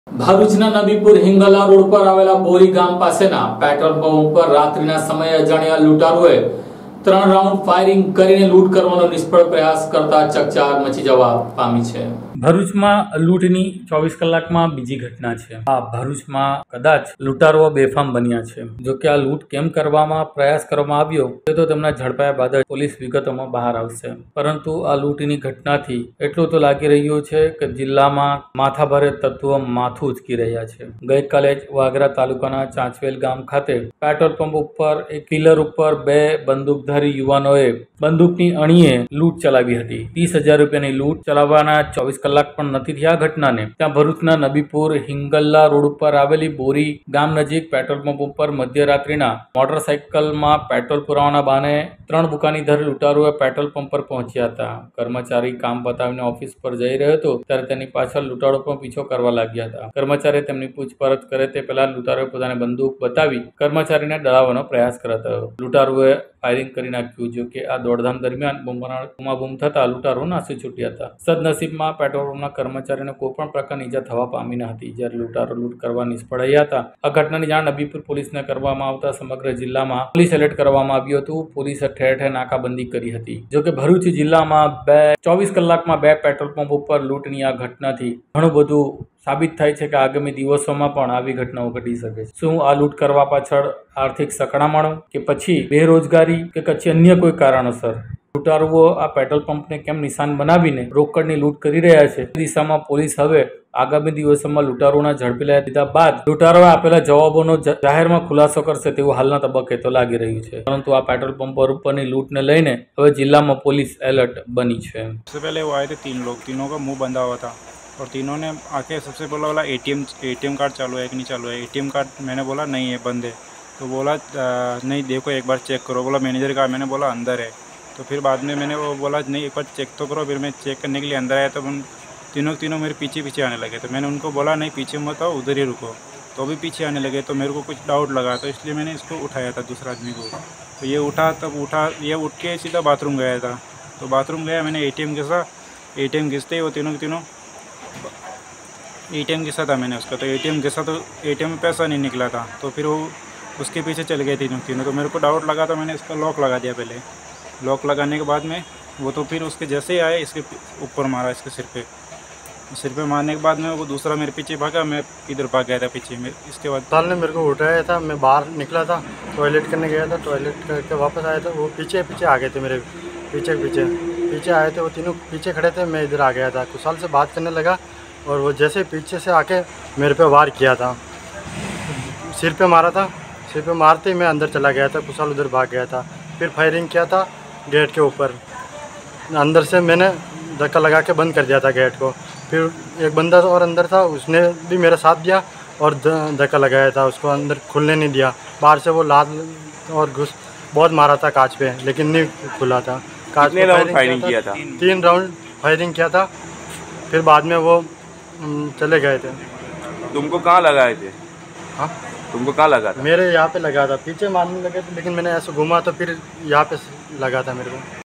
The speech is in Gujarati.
ભરૂચના નબીપુર હિંગલા રોડ પર આવેલા બોરી ગામ પાસેના પેટ્રોલ પંપ ઉપર રાત્રિના સમયે અજાણ્યા લૂંટારુઓએ 3 રાઉન્ડ ફાયરિંગ કરીને લૂંટ કરવાનો નિષ્ફળ પ્રયાસ કરતા ચકચાર મચી જવા પામી છે। ભરૂચમાં લૂંટની 24 કલાકમાં બીજી ઘટના છે। આ ભરૂચમાં કદાચ લૂંટારુઓ બેફામ બન્યા છે। જો કે આ લૂંટ કેમ કરવામાં પ્રયાસ કરવામાં આવ્યો તે તો તેમના ઝડપાયા બાદ જ પોલીસ વિગતોમાં બહાર આવશે। પરંતુ આ લૂંટની ઘટનાથી એટલું તો લાગી રહ્યું છે કે જિલ્લામાં માથાભારે તત્વો માથું ઉચકી રહ્યા છે। ગઈકાલે જ વાગરા તાલુકાના ચાંચવેલ ગામ ખાતે પેટ્રોલ પંપ ઉપર એક પિલર ઉપર 2 બંદૂકધારી યુવાનોએ બંદૂકની અણીએ લૂંટ ચલાવી હતી। 30,000 રૂપિયાની લૂંટ ચલાવવાના 24 કલાક પણ નથી થયા ઘટનાને। ત્યાં ભરૂચના નબીપુર હિંગલા રોડ ઉપર આવેલી બોરી ગામ નજીક પેટ્રોલ પંપ ઉપર મધ્યરાત્રિના મોટરસાઇકલમાં પેટ્રોલ પુરાવાના બહાને 3 બુકાનીધર લૂંટારુઓએ પેટ્રોલ પંપ પર પહોંચ્યા હતા। કર્મચારી કામ પતાવીને ઓફિસ પર જઈ રહ્યો હતો ત્યારે તેની પાછળ લૂંટારો પણ પીછો કરવા લાગ્યા હતા। કર્મચારીએ તેમની પૂછપરછ કરે તે પહેલા લૂંટારોએ પોતાની બંદૂક બતાવી કર્મચારીને ડરાવવાનો પ્રયાસ કર્યો હતો। લૂંટારુઓએ ફાયરિંગ કરી નાખ્યું। જો કે આ દોડધામ દરમિયાન બૂમાબૂમ થતા લૂંટારો નાસી છૂટ્યા હતા। સદનસીબમાં પેટ્રોલ પંપના કર્મચારીને કોઈ પણ પ્રકારની ઈજા થવા પામી ન હતી। જ્યારે લૂંટારો લૂંટ કરવા નિષ્ફળ રહ્યા હતા। આ ઘટનાની જાણ નબીપુર પોલીસને કરવામાં આવતા સમગ્ર જિલ્લામાં પોલીસ એલર્ટ કરવામાં આવ્યું હતું। પોલીસે ઠેર ઠેર નાકાબંધી કરી હતી। જો કે ભરૂચ જિલ્લામાં 24 કલાકમાં 2 પેટ્રોલ પંપ ઉપર લૂંટની આ ઘટનાથી ઘણું બધું સાબિત થાય છે કે આગામી દિવસોમાં પણ આવી ઘટનાઓ ઘટી શકે છે। શું આ લૂંટ કરવા પાછળ આર્થિક સકડામણો કે પછી બેરોજગારી કે પછી અન્ય કોઈ કારણોસર લૂંટારુઓ આ પેટ્રોલ પંપને કેમ નિશાન બનાવીને રોકડની લૂંટ કરી રહ્યા છે તે દિશામાં પોલીસ હવે આગામી દિવસોમાં લૂંટારુઓના ઝડપી લીધા બાદ લૂંટારોએ આપેલા જવાબોનો જાહેરમાં ખુલાસો કરશે તેવું હાલના તબક્કે તો લાગી રહ્યું છે। પરંતુ આ पेट्रोल पंप पर ઉપરની લૂંટને લઈને હવે જિલ્લામાં પોલીસ એલર્ટ બની છે। सबसे पहले वो आए थे 3 लोग, तीनों का मुंह बंधा हुआ था और तीनों ने आके सबसे पहले बोला एटीएम कार्ड चालू है कि नहीं चालू है। एटीएम कार्ड मैंने बोला नहीं है, बंद है। तो बोला नहीं देखो एक बार चेक करो। बोला मैनेजर का, मैंने बोला अंदर है। तो फिर बाद में मैंने वो बोला नहीं एक बार चेक तो करो। फिर मैं चेक करने के लिए अंदर आया तो तीनों मेरे पीछे आने लगे। तो मैंने उनको बोला नहीं पीछे मत आओ, उधर ही रुको। तो भी पीछे आने लगे। तो मेरे को कुछ डाउट लगा तो इसलिए मैंने इसको उठाया था दूसरा आदमी को। तो ये ये उठ के सीधा बाथरूम गया था। तो बाथरूम गया, मैंने एटीएम घिसते ही वो तीनों एटीएम घिसा था मैंने उसका। तो एटीएम घिसा तो एटीएम में पैसा नहीं निकला था। तो फिर वो उसके पीछे चले गए तीनों। तो मेरे को डाउट लगा तो मैंने इसका लॉक लगा दिया पहले। लॉक लगाने के बाद में वो तो फिर उसके जैसे ही आए इसके ऊपर मारा, इसके सिर पे मारने के बाद में वो दूसरा मेरे पीछे भागा, मैं इधर भाग गया था पीछे में। इसके बाद साल ने मेरे को उठाया था, मैं बाहर निकला था, टॉयलेट करने गया था। टॉयलेट करके वापस आया था, वो पीछे आ गए थे मेरे पीछे आए थे। वो तीनों पीछे खड़े थे, मैं इधर आ गया था। कुशाल से बात करने लगा और वो जैसे पीछे से आके मेरे पे वार किया था, सिर पे मारा था। सिर पे मारते ही मैं अंदर चला गया था, कुशाल उधर भाग गया था। फिर फायरिंग किया था गेट के ऊपर, अंदर से मैंने धक्का लगा के बंद कर दिया था गेट को। फिर एक बंदा और अंदर था, उसने भी मेरा साथ दिया और धक्का लगाया था, उसको अंदर खुलने नहीं दिया। बाहर से वो लात और घुस बहुत मारा था कांच पे, लेकिन नहीं खुला था। कांच पे फायरिंग किया था, 3 राउंड फायरिंग किया था। फिर बाद में वो चले गए थे। तुमको कहाँ लगाए थे? हाँ, तुमको कहाँ लगा था? मेरे यहाँ पे लगा था, पीछे मारने लगे थे, लेकिन मैंने ऐसे घूमा तो फिर यहाँ पे लगा था मेरे को।